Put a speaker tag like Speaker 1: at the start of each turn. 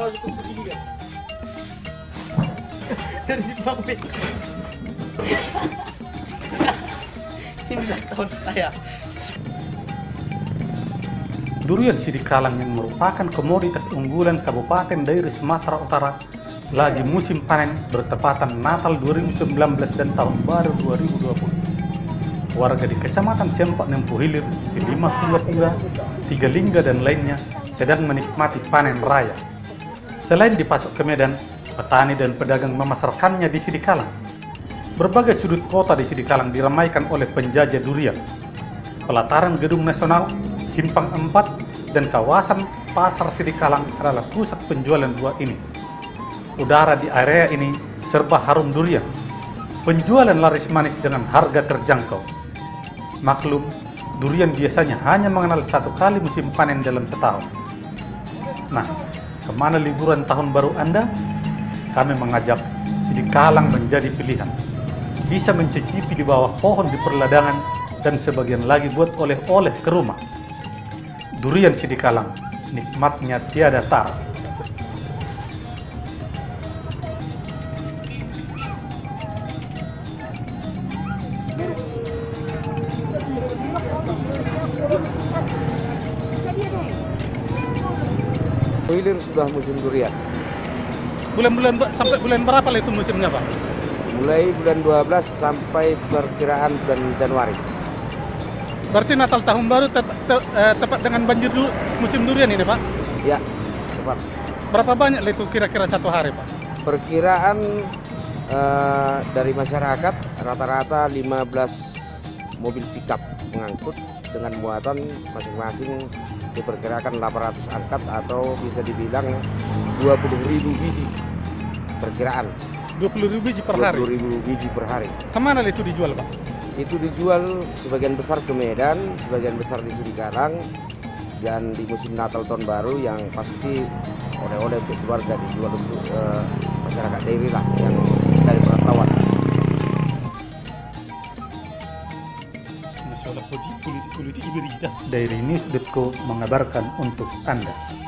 Speaker 1: harus ikut begini kan. Dari Jepang Bek. Inilah kawan saya.
Speaker 2: Durian Sidikalang yang merupakan komoditas unggulan Kabupaten Dairi Sumatera Utara lagi musim panen bertepatan Natal 2019 dan Tahun Baru 2020. Warga di Kecamatan Sempak Nempu Hilir, Silima Pura, Tiga Lingga dan lainnya sedang menikmati panen raya. Selain dipasok ke Medan, petani dan pedagang memasarkannya di Sidikalang. Berbagai sudut kota di Sidikalang diramaikan oleh penjajah durian. Pelataran Gedung Nasional, Simpang 4, dan kawasan Pasar Sidikalang adalah pusat penjualan buah ini. Udara di area ini serba harum durian. Penjualan laris manis dengan harga terjangkau. Maklum, durian biasanya hanya mengenal satu kali musim panen dalam setahun. Nah, kemana liburan tahun baru Anda? Kami mengajak Sidikalang menjadi pilihan. Bisa mencicipi di bawah pohon di perladangan dan sebagian lagi buat oleh-oleh ke rumah. Durian Sidikalang, nikmatnya tiada tara.
Speaker 3: Hilir sudah musim durian.
Speaker 2: Bulan-bulan sampai bulan berapa lah itu musimnya, Pak?
Speaker 3: Mulai bulan 12 sampai perkiraan bulan Januari.
Speaker 2: Berarti Natal tahun baru tepat dengan banjir musim durian ini, Pak?
Speaker 3: Ya, tepat.
Speaker 2: Berapa banyak lah itu kira-kira satu hari, Pak?
Speaker 3: Perkiraan dari masyarakat rata-rata 15 mobil pickup mengangkut dengan muatan masing-masing diperkirakan 800 angkat atau bisa dibilang 20.000 biji perkiraan.
Speaker 2: 20.000 biji per hari?
Speaker 3: 20.000 biji per hari.
Speaker 2: Kemana lah itu dijual, Pak?
Speaker 3: Itu dijual sebagian besar ke Medan, sebagian besar di Sidikalang, dan di musim Natal Tahun Baru yang pasti oleh-oleh untuk keluarga dijual untuk masyarakat Dairi lah yang dari perantauan.
Speaker 2: Dairi News.co mengabarkan untuk Anda.